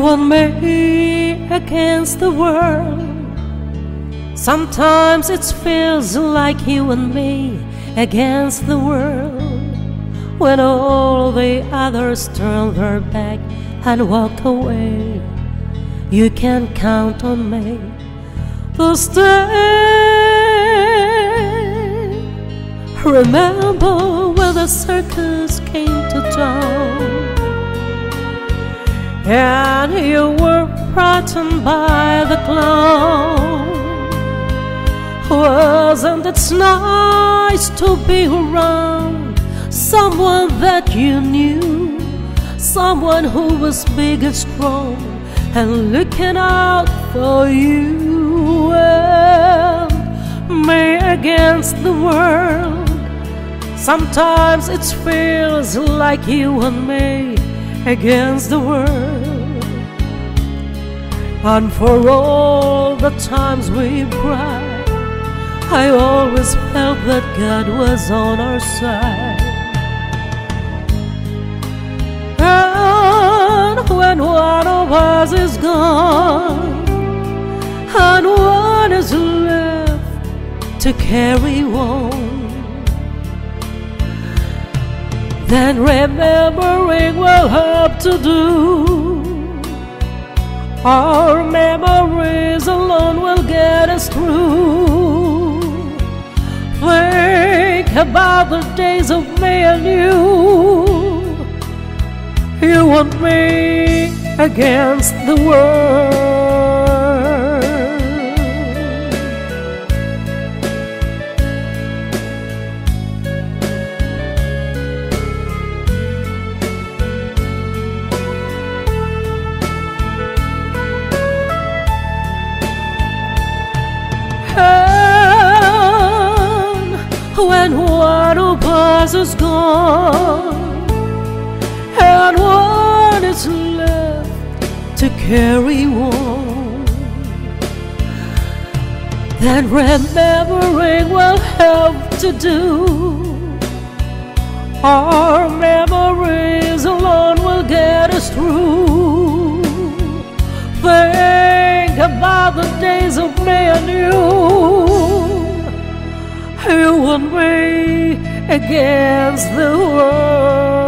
and me against the world. Sometimes it feels like you and me against the world. When all the others turn their back and walk away, you can count on me to stay. Remember when the circus came to town and you were frightened by the clown? Wasn't it nice to be around someone that you knew, someone who was big and strong and looking out for you? And me against the world. Sometimes it feels like you and me against the world. And for all the times we cried, I always felt that God was on our side. And when one of us is gone and one is left to carry on, then remembering will have to do. Our memories alone will get us through. Think about the days of me and you and me against the world. When one of us is gone and one is left to carry on, then remembering will have to do. Our memories alone will get us through. Think about the days of me and you and me against the world.